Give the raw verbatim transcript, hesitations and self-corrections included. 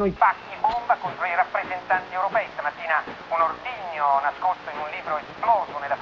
scatenano i pacchi bomba contro i rappresentanti europei. Stamattina un ordigno nascosto in un libro esploso nella